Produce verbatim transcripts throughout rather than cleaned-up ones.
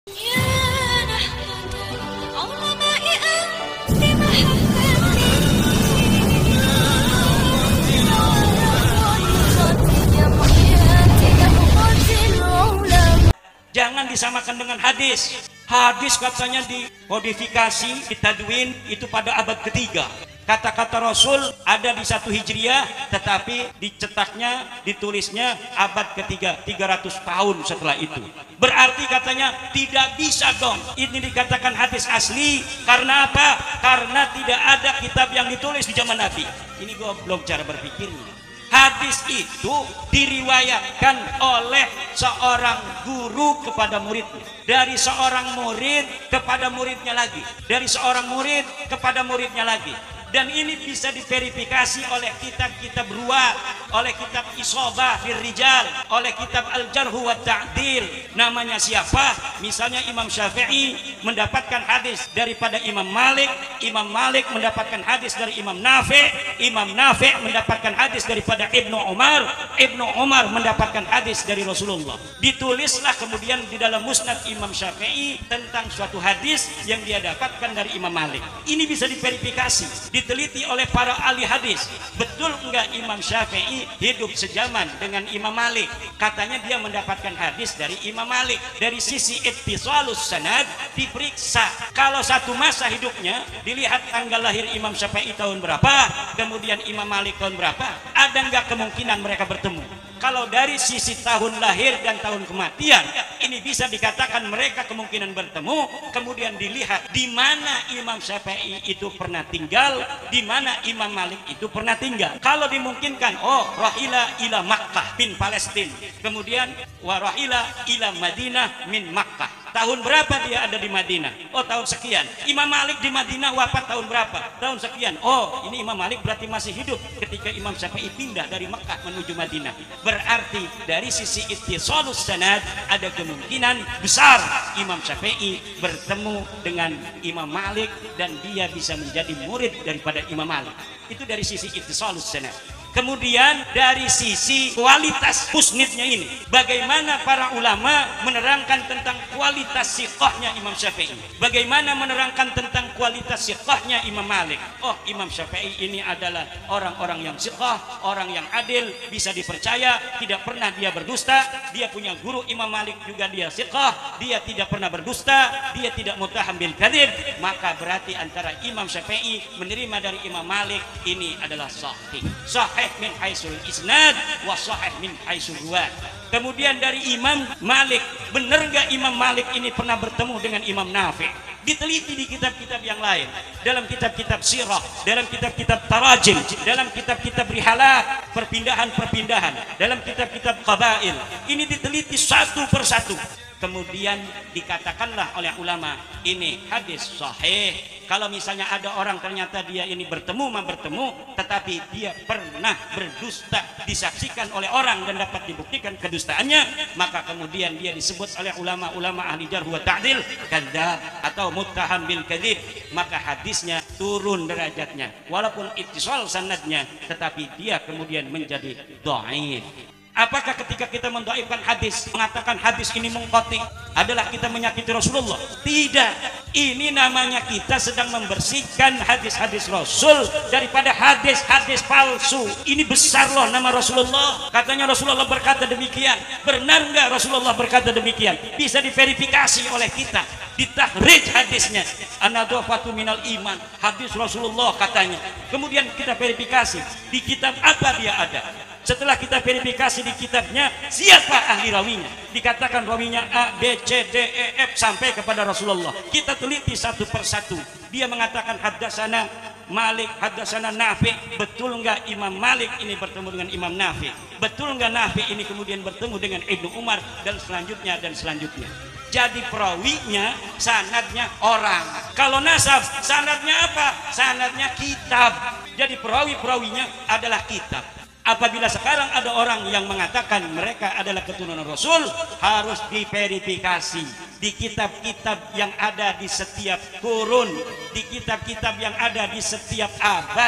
Jangan disamakan dengan hadis. Hadis katanya dimodifikasi, ditadwin itu pada abad ketiga. Kata-kata Rasul ada di satu Hijriah, tetapi dicetaknya, ditulisnya abad ketiga, tiga ratus tahun setelah itu. Berarti katanya tidak bisa dong ini dikatakan hadis asli. Karena apa? Karena tidak ada kitab yang ditulis di zaman Nabi. Ini goblok cara berpikirnya. Hadis itu diriwayatkan oleh seorang guru kepada muridnya, dari seorang murid kepada muridnya lagi, dari seorang murid kepada muridnya lagi. Dan ini bisa diverifikasi oleh kitab-kitab ruwat, oleh kitab Isobah fir Rijal, oleh kitab Al-Jarh wa Ta'dil. Namanya siapa? Misalnya Imam Syafi'i mendapatkan hadis daripada Imam Malik, Imam Malik mendapatkan hadis dari Imam Nafi', Imam Nafi' mendapatkan hadis daripada Ibnu Umar, Ibnu Umar mendapatkan hadis dari Rasulullah. Ditulislah kemudian di dalam Musnad Imam Syafi'i tentang suatu hadis yang dia dapatkan dari Imam Malik. Ini bisa diverifikasi, diteliti oleh para ahli hadis. Betul enggak Imam Syafi'i hidup sejaman dengan Imam Malik? Katanya dia mendapatkan hadis dari Imam Malik. Dari sisi ittisalus sanad diperiksa. Kalau satu masa hidupnya dilihat tanggal lahir Imam Syafi'i tahun berapa, kemudian Imam Malik tahun berapa, ada enggak kemungkinan mereka bertemu? Kalau dari sisi tahun lahir dan tahun kematian, ini bisa dikatakan mereka kemungkinan bertemu. Kemudian dilihat di mana Imam Syafi'i itu pernah tinggal, di mana Imam Malik itu pernah tinggal. Kalau dimungkinkan, oh rahila ila Makkah bin Palestina, kemudian wa rahila ila Madinah min Makkah. Tahun berapa dia ada di Madinah? Oh tahun sekian. Imam Malik di Madinah wafat tahun berapa? Tahun sekian. Oh ini Imam Malik berarti masih hidup ketika Imam Syafi'i pindah dari Mekah menuju Madinah. Berarti dari sisi ittisalus sanad ada kemungkinan besar Imam Syafi'i bertemu dengan Imam Malik dan dia bisa menjadi murid daripada Imam Malik. Itu dari sisi ittisalus sanad. Kemudian dari sisi kualitas musnidnya ini, bagaimana para ulama menerangkan tentang kualitas siqahnya Imam Syafi'i, bagaimana menerangkan tentang kualitas siqahnya Imam Malik. Oh Imam Syafi'i ini adalah orang-orang yang siqah, orang yang adil, bisa dipercaya, tidak pernah dia berdusta. Dia punya guru Imam Malik juga dia siqah, dia tidak pernah berdusta, dia tidak muttaham bil kadzib. Maka berarti antara Imam Syafi'i menerima dari Imam Malik ini adalah sahih. Sahih min haisul isnad wa sahih min haisul ruwat. Kemudian dari Imam Malik, benar gak Imam Malik ini pernah bertemu dengan Imam Nafi'? Diteliti di kitab-kitab yang lain, dalam kitab-kitab sirah, dalam kitab-kitab tarajim, dalam kitab-kitab rihalat, perpindahan-perpindahan, dalam kitab-kitab qabail. Ini diteliti satu persatu. Kemudian dikatakanlah oleh ulama ini hadis sahih. Kalau misalnya ada orang ternyata dia ini bertemu mah bertemu, tetapi dia pernah berdusta, disaksikan oleh orang dan dapat dibuktikan kedustaannya, maka kemudian dia disebut oleh ulama-ulama ahli jarh wa ta'dil kadzdzab atau muttaham bil kadzib. Maka hadisnya turun derajatnya, walaupun ittisal sanadnya, tetapi dia kemudian menjadi dhaif. Apakah ketika kita mendhaifkan hadis, mengatakan hadis ini munqati, adalah kita menyakiti Rasulullah? Tidak. Ini namanya kita sedang membersihkan hadis-hadis Rasul daripada hadis-hadis palsu. Ini besar loh nama Rasulullah. Katanya Rasulullah berkata demikian. Benar nggak Rasulullah berkata demikian? Bisa diverifikasi oleh kita. Ditahrij hadisnya. An-nadhafatu minal iman. Hadis Rasulullah katanya. Kemudian kita verifikasi di kitab apa dia ada. Setelah kita verifikasi di kitabnya, siapa ahli rawinya? Dikatakan rawinya A, B, C, D, E, F sampai kepada Rasulullah. Kita teliti satu persatu. Dia mengatakan haddasana Malik, haddasana Nafi'. Betul enggak Imam Malik ini bertemu dengan Imam Nafi'? Betul enggak Nafi' ini kemudian bertemu dengan Ibnu Umar dan selanjutnya dan selanjutnya? Jadi perawinya, sanadnya orang. Kalau nasab, sanadnya apa? Sanadnya kitab. Jadi perawi-perawinya adalah kitab. Apabila sekarang ada orang yang mengatakan mereka adalah keturunan Rasul, harus diverifikasi di kitab-kitab yang ada di setiap kurun, di kitab-kitab yang ada di setiap abad.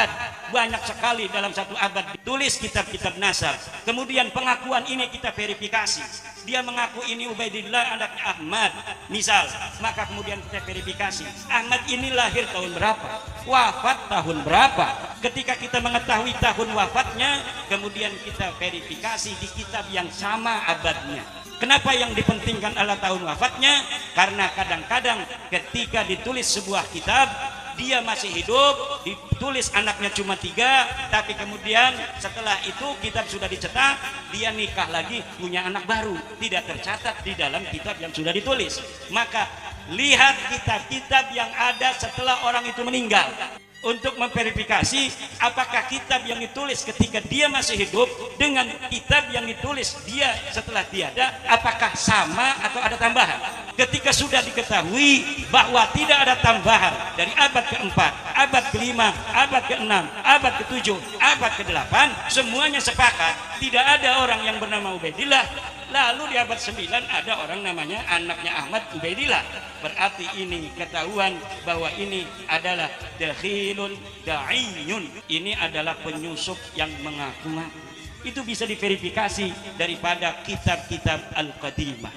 banyak sekali dalam satu abad ditulis kitab-kitab nasab. Kemudian pengakuan ini kita verifikasi. Dia mengaku ini Ubaidillah anaknya Ahmad, misal, maka kemudian kita verifikasi. Ahmad ini lahir tahun berapa? Wafat tahun berapa? Ketika kita mengetahui tahun wafatnya, kemudian kita verifikasi di kitab yang sama abadnya. Kenapa yang dipentingkan adalah tahun wafatnya? Karena kadang-kadang ketika ditulis sebuah kitab, dia masih hidup, ditulis anaknya cuma tiga, tapi kemudian setelah itu kitab sudah dicetak, dia nikah lagi, punya anak baru, tidak tercatat di dalam kitab yang sudah ditulis. Maka lihat kitab-kitab yang ada setelah orang itu meninggal, untuk memverifikasi apakah kitab yang ditulis ketika dia masih hidup dengan kitab yang ditulis dia setelah tiada, apakah sama atau ada tambahan. Ketika sudah diketahui bahwa tidak ada tambahan dari abad keempat, abad kelima, abad keenam, abad ketujuh, abad kedelapan, semuanya sepakat tidak ada orang yang bernama Ubaidillah. Lalu di abad sembilan ada orang namanya anaknya Ahmad Ubaidillah. Berarti ini ketahuan bahwa ini adalah dakhilun da'iyun. Ini adalah penyusup yang mengaku-ngaku. Itu bisa diverifikasi daripada kitab-kitab Al-Qadimah.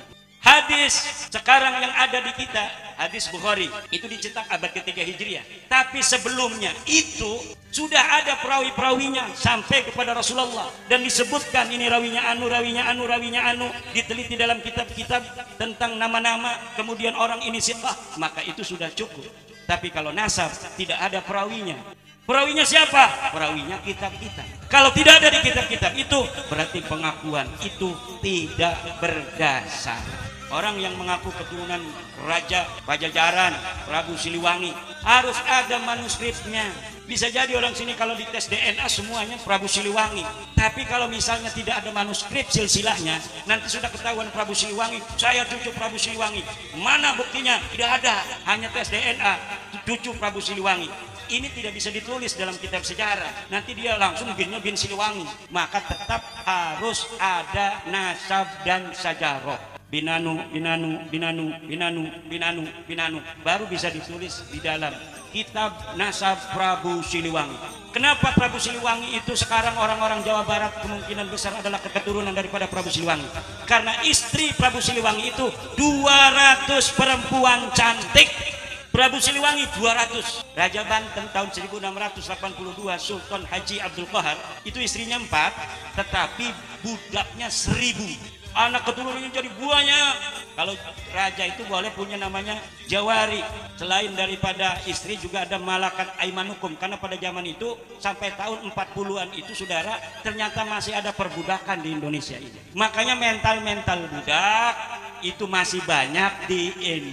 Hadis sekarang yang ada di kita, hadis Bukhari, itu dicetak abad ketiga Hijriah. Tapi sebelumnya itu sudah ada perawi-perawinya sampai kepada Rasulullah. Dan disebutkan ini rawinya anu, rawinya anu, rawinya anu. Diteliti dalam kitab-kitab tentang nama-nama. Kemudian orang ini siqah, maka itu sudah cukup. Tapi kalau nasab tidak ada perawinya. Perawinya siapa? Perawinya kitab-kitab. Kalau tidak ada di kitab-kitab itu, berarti pengakuan itu tidak berdasar. Orang yang mengaku keturunan Raja Pajajaran, Prabu Siliwangi, harus ada manuskripnya. Bisa jadi orang sini kalau dites D N A semuanya Prabu Siliwangi. Tapi kalau misalnya tidak ada manuskrip silsilahnya, nanti sudah ketahuan Prabu Siliwangi, saya cucu Prabu Siliwangi. Mana buktinya? Tidak ada. Hanya tes D N A, cucu Prabu Siliwangi. Ini tidak bisa ditulis dalam kitab sejarah. Nanti dia langsung binnya bin Siliwangi. Maka tetap harus ada nasab dan sajarah. Binanu, binanu, binanu, binanu, binanu, binanu. Baru bisa ditulis di dalam kitab nasab Prabu Siliwangi. Kenapa Prabu Siliwangi itu sekarang orang-orang Jawa Barat kemungkinan besar adalah keturunan daripada Prabu Siliwangi? Karena istri Prabu Siliwangi itu dua ratus perempuan cantik. Prabu Siliwangi dua ratus. Raja Banten tahun seribu enam ratus delapan puluh dua Sultan Haji Abdul Qahar itu istrinya empat, tetapi budaknya seribu. Anak keturunannya jadi banyak. Kalau raja itu boleh punya namanya Jawari. Selain daripada istri juga ada Malakat Aimanukum. Karena pada zaman itu sampai tahun empat puluhan itu saudara, ternyata masih ada perbudakan di Indonesia ini. Makanya mental-mental budak itu masih banyak di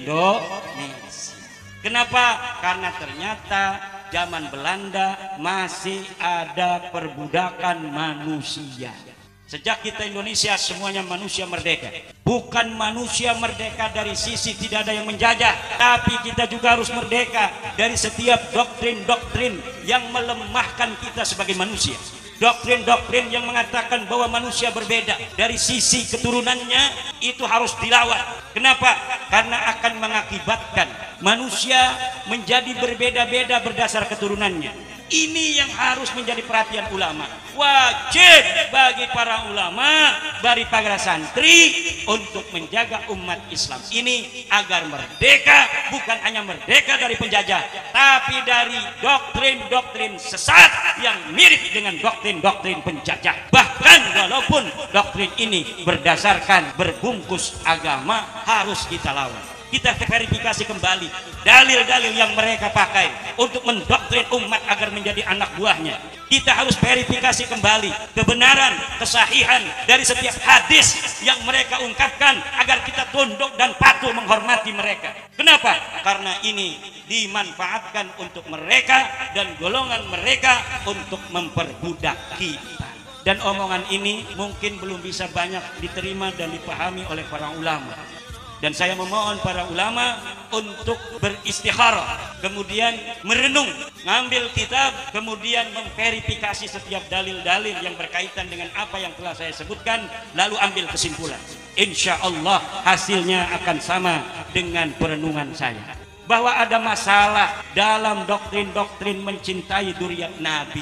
Indonesia. Kenapa? Karena ternyata zaman Belanda masih ada perbudakan manusia. Sejak kita Indonesia semuanya manusia merdeka. Bukan manusia merdeka dari sisi tidak ada yang menjajah, tapi kita juga harus merdeka dari setiap doktrin-doktrin yang melemahkan kita sebagai manusia. Doktrin-doktrin yang mengatakan bahwa manusia berbeda dari sisi keturunannya itu harus dilawan. Kenapa? Karena akan mengakibatkan manusia menjadi berbeda-beda berdasar keturunannya. Ini yang harus menjadi perhatian ulama. Wajib bagi para ulama, bagi para santri untuk menjaga umat Islam ini agar merdeka, bukan hanya merdeka dari penjajah, tapi dari doktrin-doktrin sesat yang mirip dengan doktrin-doktrin penjajah. Bahkan walaupun doktrin ini berdasarkan berbungkus agama, harus kita lawan. Kita verifikasi kembali dalil-dalil yang mereka pakai untuk mendoktrin umat agar menjadi anak buahnya. Kita harus verifikasi kembali kebenaran, kesahihan dari setiap hadis yang mereka ungkapkan agar kita tunduk dan patuh menghormati mereka. Kenapa? Karena ini dimanfaatkan untuk mereka dan golongan mereka untuk memperbudak kita. Dan omongan ini mungkin belum bisa banyak diterima dan dipahami oleh para ulama. Dan saya memohon para ulama untuk beristikharah, kemudian merenung, ngambil kitab, kemudian memverifikasi setiap dalil-dalil yang berkaitan dengan apa yang telah saya sebutkan, lalu ambil kesimpulan. Insya Allah hasilnya akan sama dengan perenungan saya. Bahwa ada masalah dalam doktrin-doktrin mencintai dzurriyyat Nabi.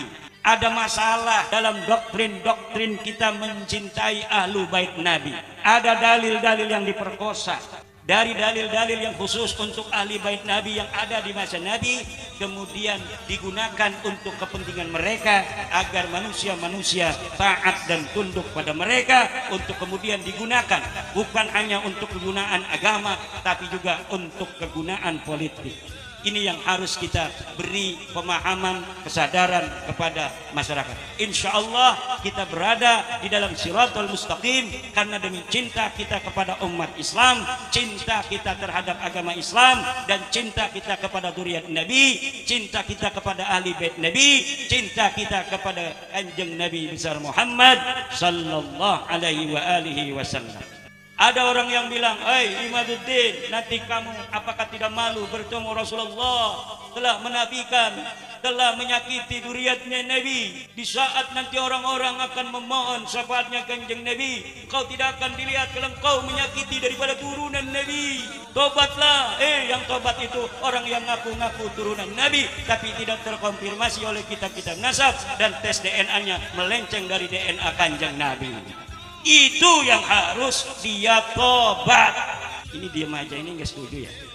Ada masalah dalam doktrin-doktrin kita mencintai ahlu bait Nabi. Ada dalil-dalil yang diperkosa. Dari dalil-dalil yang khusus untuk ahli bait Nabi yang ada di masa Nabi, kemudian digunakan untuk kepentingan mereka agar manusia-manusia taat dan tunduk pada mereka, untuk kemudian digunakan bukan hanya untuk kegunaan agama tapi juga untuk kegunaan politik. Ini yang harus kita beri pemahaman, kesadaran kepada masyarakat. Insya Allah kita berada di dalam Shiratal Mustaqim karena demi cinta kita kepada umat Islam, cinta kita terhadap agama Islam, dan cinta kita kepada zuriat Nabi, cinta kita kepada ahli bait Nabi, cinta kita kepada kanjeng Nabi besar Muhammad sallallahu alaihi wa alihi wasallam. Ada orang yang bilang, "Hei Imaduddin, nanti kamu apakah tidak malu bertemu Rasulullah telah menafikan, telah menyakiti zuriatnya Nabi. Di saat nanti orang-orang akan memohon syafaatnya kanjeng Nabi, kau tidak akan dilihat kalau kau menyakiti daripada turunan Nabi. Tobatlah." Eh, yang tobat itu orang yang ngaku-ngaku turunan Nabi tapi tidak terkonfirmasi oleh kitab-kitab nasab dan tes D N A-nya melenceng dari D N A kanjeng Nabi. Itu yang harus dia tobat. Ini diam aja, ini nggak setuju ya.